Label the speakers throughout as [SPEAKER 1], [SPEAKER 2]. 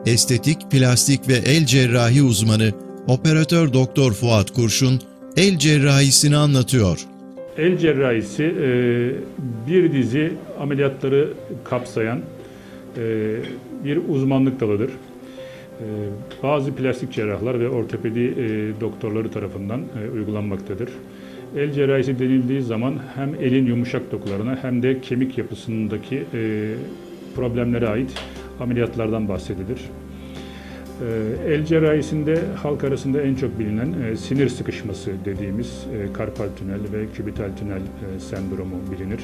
[SPEAKER 1] estetik, plastik ve el cerrahi uzmanı Operatör Doktor Fuat Kurşun el cerrahisini anlatıyor.
[SPEAKER 2] El cerrahisi bir dizi ameliyatları kapsayan bir uzmanlık dalıdır. Bazı plastik cerrahlar ve ortopedi doktorları tarafından uygulanmaktadır. El cerrahisi denildiği zaman hem elin yumuşak dokularına hem de kemik yapısındaki problemlere ait ameliyatlardan bahsedilir. El cerrahisinde halk arasında en çok bilinen sinir sıkışması dediğimiz karpal tünel ve kübital tünel sendromu bilinir.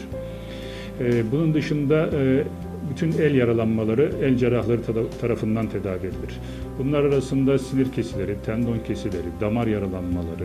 [SPEAKER 2] Bunun dışında bütün el yaralanmaları el cerrahları tarafından tedavi edilir. Bunlar arasında sinir kesileri, tendon kesileri, damar yaralanmaları,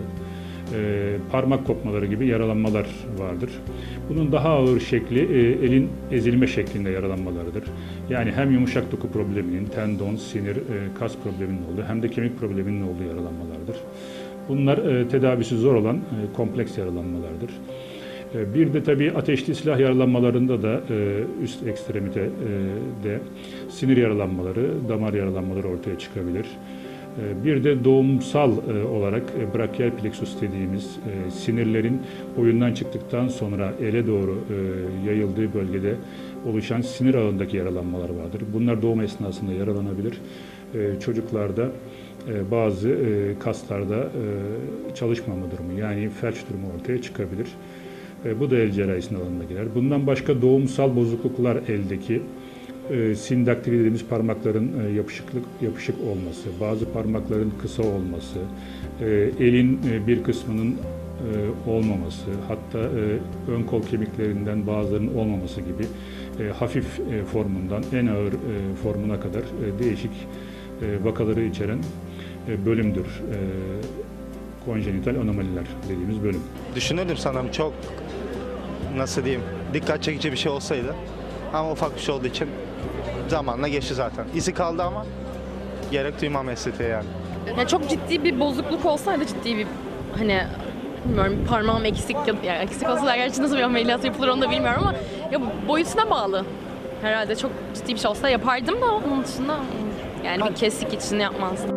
[SPEAKER 2] parmak kopmaları gibi yaralanmalar vardır. Bunun daha ağır şekli elin ezilme şeklinde yaralanmalarıdır. Yani hem yumuşak doku probleminin, tendon, sinir, kas probleminin olduğu hem de kemik probleminin olduğu yaralanmalardır. Bunlar tedavisi zor olan kompleks yaralanmalardır. Bir de tabii ateşli silah yaralanmalarında da üst ekstremitede sinir yaralanmaları, damar yaralanmaları ortaya çıkabilir. Bir de doğumsal olarak brachial plexus dediğimiz sinirlerin boyundan çıktıktan sonra ele doğru yayıldığı bölgede oluşan sinir ağındaki yaralanmalar vardır. Bunlar doğum esnasında yaralanabilir. Çocuklarda bazı kaslarda çalışmama durumu yani felç durumu ortaya çıkabilir. Bu da el cerrahisinin alanına girer. Bundan başka doğumsal bozukluklar eldeki sindaktili dediğimiz parmakların yapışık olması, bazı parmakların kısa olması, elin bir kısmının olmaması, hatta ön kol kemiklerinden bazılarının olmaması gibi hafif formundan en ağır formuna kadar değişik vakaları içeren bölümdür. Konjenital anomaliler dediğimiz bölüm.
[SPEAKER 3] Düşünürdüm sanırım çok, nasıl diyeyim, dikkat çekici bir şey olsaydı. Ama ufak bir şey olduğu için zamanla geçti zaten. İzi kaldı ama gerek duymam estetiğe yani.
[SPEAKER 4] Yani çok ciddi bir bozukluk olsaydı, ciddi bir bilmiyorum, parmağım eksik yani eksik olsa da gerçi nasıl bir ameliyat yapılır onu da bilmiyorum ama ya boyutuna bağlı. Herhalde çok ciddi bir şey olsa yapardım da onun dışında yani bir kesik için yapmazdım.